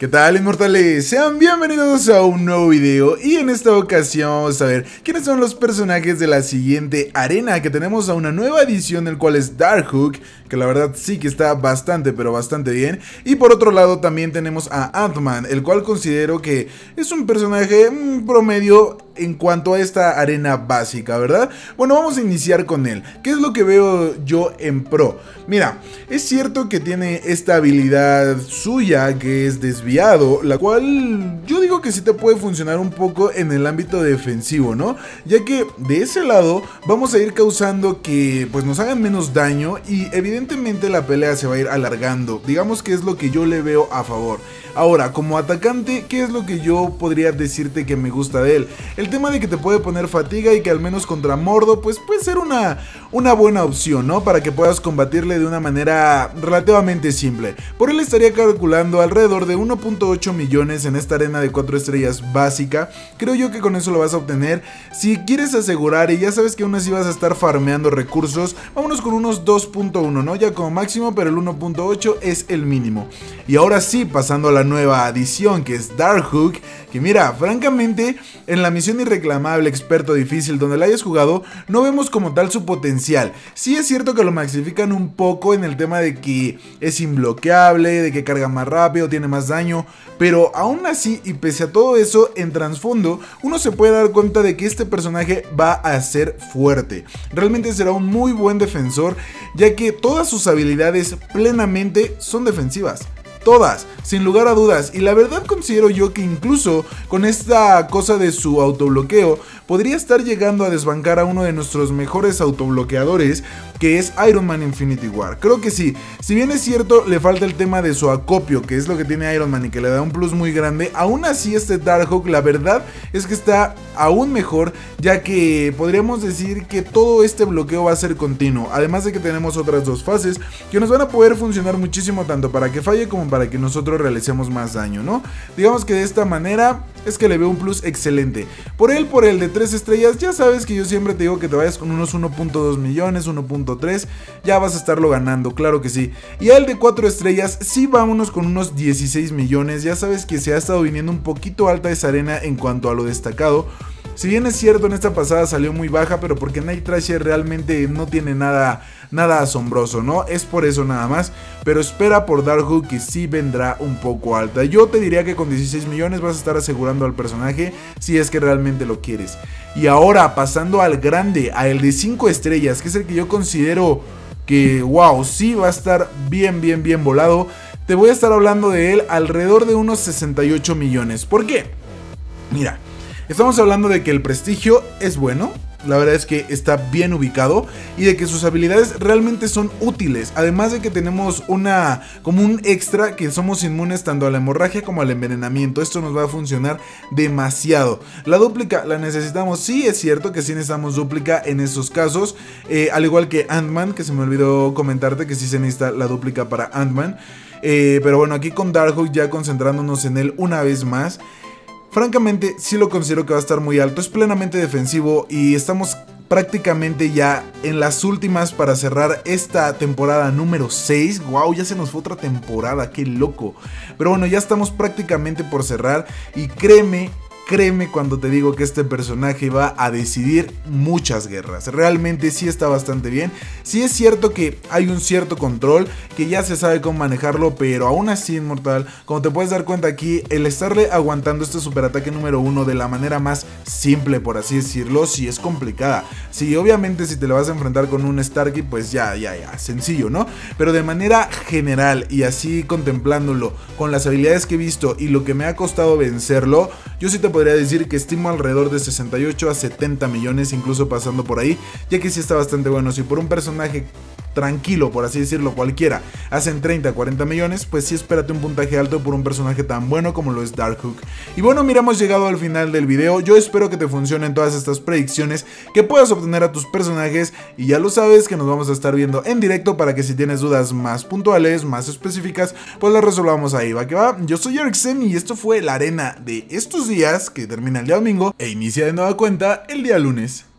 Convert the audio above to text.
¿Qué tal, inmortales? Sean bienvenidos a un nuevo video y en esta ocasión vamos a ver quiénes son los personajes de la siguiente arena, que tenemos a una nueva edición, el cual es Darkhawk, que la verdad sí que está bastante pero bastante bien. Y por otro lado también tenemos a Ant-Man, el cual considero que es un personaje promedio en cuanto a esta arena básica, ¿verdad? Bueno, vamos a iniciar con él. ¿Qué es lo que veo yo en pro? Mira, es cierto que tiene esta habilidad suya que es desviado, la cual yo digo que sí te puede funcionar un poco en el ámbito defensivo, ¿no? Ya que de ese lado vamos a ir causando que pues nos hagan menos daño y evidentemente la pelea se va a ir alargando. Digamos que es lo que yo le veo a favor. Ahora, como atacante, ¿qué es lo que yo podría decirte que me gusta de él? El tema de que te puede poner fatiga y que al menos contra Mordo pues puede ser una buena opción, ¿no? Para que puedas combatirle de una manera relativamente simple. Por él estaría calculando alrededor de 1.8 millones en esta arena de 4 estrellas básica. Creo yo que con eso lo vas a obtener. Si quieres asegurar y ya sabes que aún así vas a estar farmeando recursos, vámonos con unos 2.1, ¿no? Ya como máximo, pero el 1.8 es el mínimo. Y ahora sí, pasando a la nueva adición, que es Darkhawk, que mira, francamente, en la misión irreclamable experto difícil donde la hayas jugado, no vemos como tal su potencial. Sí es cierto que lo maxifican un poco en el tema de que es imbloqueable, de que carga más rápido, tiene más daño, pero aún así, y pese a todo eso, en trasfondo, uno se puede dar cuenta de que este personaje va a ser fuerte. Realmente será un muy buen defensor, ya que todas sus habilidades plenamente son defensivas. Todas, sin lugar a dudas, y la verdad considero yo que incluso con esta cosa de su autobloqueo podría estar llegando a desbancar a uno de nuestros mejores autobloqueadores, que es Iron Man Infinity War. Creo que sí, si bien es cierto le falta el tema de su acopio, que es lo que tiene Iron Man y que le da un plus muy grande, aún así este Darkhawk la verdad es que está aún mejor, ya que podríamos decir que todo este bloqueo va a ser continuo, además de que tenemos otras dos fases que nos van a poder funcionar muchísimo tanto para que falle como para que nosotros realicemos más daño, ¿no? Digamos que de esta manera es que le veo un plus excelente. Por el de 3 estrellas, ya sabes que yo siempre te digo que te vayas con unos 1.2 millones, 1.3, ya vas a estarlo ganando, claro que sí. Y el de 4 estrellas, sí vámonos con unos 16 millones, ya sabes que se ha estado viniendo un poquito alta esa arena en cuanto a lo destacado. Si bien es cierto, en esta pasada salió muy baja, pero porque Night Thrasher realmente no tiene nada asombroso, ¿no? Es por eso nada más, pero espera por Darkhawk que sí vendrá un poco alta. Yo te diría que con 16 millones vas a estar asegurando al personaje si es que realmente lo quieres. Y ahora, pasando al grande, a el de 5 estrellas, que es el que yo considero que, wow, sí va a estar bien volado. Te voy a estar hablando de él alrededor de unos 68 millones. ¿Por qué? Mira, estamos hablando de que el prestigio es bueno, la verdad es que está bien ubicado y de que sus habilidades realmente son útiles, además de que tenemos como un extra que somos inmunes tanto a la hemorragia como al envenenamiento. Esto nos va a funcionar demasiado. La dúplica la necesitamos, sí es cierto que sí necesitamos dúplica en esos casos, al igual que Ant-Man, que se me olvidó comentarte que sí se necesita la dúplica para Ant-Man, pero bueno, aquí con Darkhawk ya concentrándonos en él una vez más. Francamente, sí lo considero que va a estar muy alto, es plenamente defensivo y estamos prácticamente ya en las últimas para cerrar esta temporada número 6. Wow, ya se nos fue otra temporada, qué loco. Pero bueno, ya estamos prácticamente por cerrar y créeme cuando te digo que este personaje va a decidir muchas guerras. Realmente sí está bastante bien. Sí es cierto que hay un cierto control, que ya se sabe cómo manejarlo, pero aún así, inmortal, como te puedes dar cuenta aquí, el estarle aguantando este superataque número 1 de la manera más simple, por así decirlo, sí es complicada. Sí, obviamente si te lo vas a enfrentar con un Starkey, pues ya, sencillo, ¿no? Pero de manera general y así contemplándolo con las habilidades que he visto y lo que me ha costado vencerlo, yo sí te podría decir que estimo alrededor de 68 a 70 millones, incluso pasando por ahí, ya que sí está bastante bueno. Si por un personaje tranquilo, por así decirlo, cualquiera, hacen 30, 40 millones, pues sí espérate un puntaje alto por un personaje tan bueno como lo es Darkhawk. Y bueno, mira, hemos llegado al final del video. Yo espero que te funcionen todas estas predicciones, que puedas obtener a tus personajes, y ya lo sabes que nos vamos a estar viendo en directo para que si tienes dudas más puntuales, más específicas, pues las resolvamos ahí, va que va. Yo soy Eriksen y esto fue la arena de estos días, que termina el día domingo e inicia de nueva cuenta el día lunes.